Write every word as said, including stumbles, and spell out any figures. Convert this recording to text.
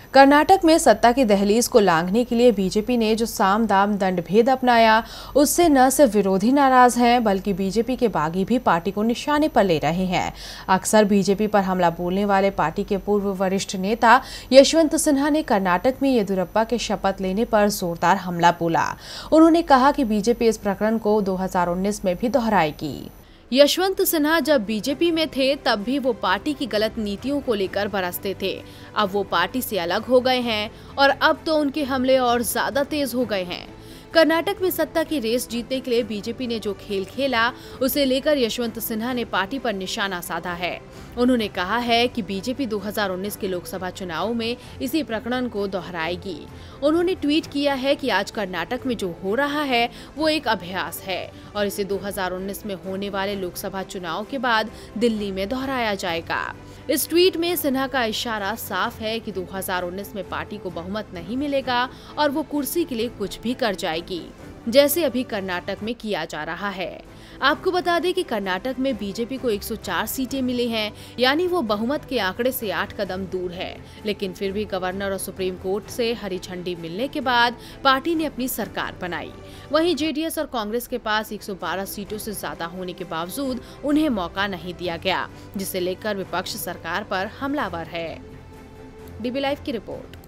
कर्नाटक में सत्ता की दहलीज को लांघने के लिए बीजेपी ने जो साम दाम दंड भेद अपनाया, उससे न सिर्फ विरोधी नाराज हैं बल्कि बीजेपी के बागी भी पार्टी को निशाने पर ले रहे हैं। अक्सर बीजेपी पर हमला बोलने वाले पार्टी के पूर्व वरिष्ठ नेता यशवंत सिन्हा ने कर्नाटक में येदियुरप्पा के शपथ लेने पर जोरदार हमला बोला। उन्होंने कहा कि बीजेपी इस प्रकरण को दो हज़ार उन्नीस में भी दोहराएगी। यशवंत सिन्हा जब बीजेपी में थे तब भी वो पार्टी की गलत नीतियों को लेकर बरसते थे। अब वो पार्टी से अलग हो गए हैं और अब तो उनके हमले और ज्यादा तेज हो गए हैं। कर्नाटक में सत्ता की रेस जीतने के लिए बीजेपी ने जो खेल खेला, उसे लेकर यशवंत सिन्हा ने पार्टी पर निशाना साधा है। उन्होंने कहा है कि बीजेपी दो हज़ार उन्नीस के लोकसभा चुनाव में इसी प्रकरण को दोहराएगी। उन्होंने ट्वीट किया है कि आज कर्नाटक में जो हो रहा है वो एक अभ्यास है और इसे दो हज़ार उन्नीस में होने वाले लोकसभा चुनाव के बाद दिल्ली में दोहराया जाएगा। इस ट्वीट में सिन्हा का इशारा साफ है कि दो हज़ार उन्नीस में पार्टी को बहुमत नहीं मिलेगा और वो कुर्सी के लिए कुछ भी कर जाएगी, जैसे अभी कर्नाटक में किया जा रहा है। आपको बता दें कि कर्नाटक में बीजेपी को एक सौ चार सीटें मिली हैं, यानी वो बहुमत के आंकड़े से आठ कदम दूर है। लेकिन फिर भी गवर्नर और सुप्रीम कोर्ट से हरी झंडी मिलने के बाद पार्टी ने अपनी सरकार बनाई। वहीं जेडीएस और कांग्रेस के पास एक सौ बारह सीटों से ज्यादा होने के बावजूद उन्हें मौका नहीं दिया गया, जिसे लेकर विपक्ष सरकार पर हमलावर है। डीबी लाइव की रिपोर्ट।